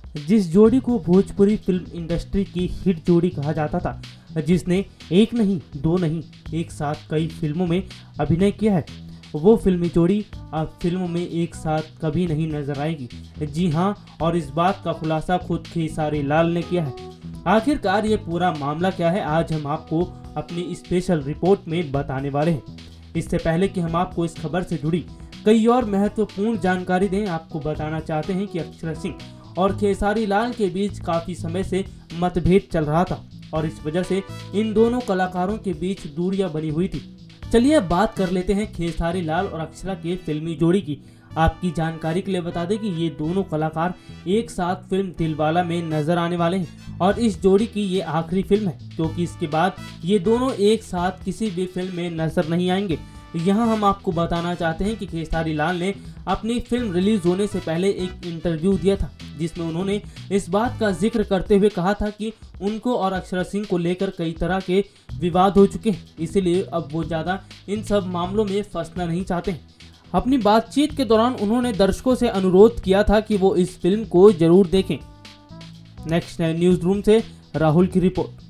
जिस जोड़ी को भोजपुरी फिल्म इंडस्ट्री की हिट जोड़ी कहा जाता था, जिसने एक नहीं दो नहीं एक साथ कई फिल्मों में अभिनय किया है, वो फिल्मी जोड़ी अब फिल्मों में एक साथ कभी नहीं नजर आएगी। जी हाँ, और इस बात का खुलासा खुद खेसारी लाल ने किया है। आखिरकार ये पूरा मामला क्या है, आज हम आपको अपनी स्पेशल रिपोर्ट में बताने वाले हैं। इससे पहले कि हम आपको इस खबर से जुड़ी कई और महत्वपूर्ण जानकारी दें, आपको बताना चाहते हैं कि अक्षरा सिंह और खेसारी लाल के बीच काफी समय से मतभेद चल रहा था और इस वजह से इन दोनों कलाकारों के बीच दूरियां बनी हुई थी। चलिए अब बात कर लेते हैं खेसारी लाल और अक्षरा के फिल्मी जोड़ी की। आपकी जानकारी के लिए बता दें कि ये दोनों कलाकार एक साथ फिल्म दिलवाला में नजर आने वाले हैं और इस जोड़ी की ये आखिरी फिल्म है, क्योंकि इसके बाद ये दोनों एक साथ किसी भी फिल्म में नजर नहीं आएंगे। यहाँ हम आपको बताना चाहते हैं कि खेसारी लाल ने अपनी फिल्म रिलीज होने से पहले एक इंटरव्यू दिया था, जिसमें उन्होंने इस बात का जिक्र करते हुए कहा था कि उनको और अक्षरा सिंह को लेकर कई तरह के विवाद हो चुके हैं, इसलिए अब वो ज़्यादा इन सब मामलों में फंसना नहीं चाहते हैं। अपनी बातचीत के दौरान उन्होंने दर्शकों से अनुरोध किया था कि वो इस फिल्म को जरूर देखें। नेक्स्ट न्यूज़ रूम से राहुल की रिपोर्ट।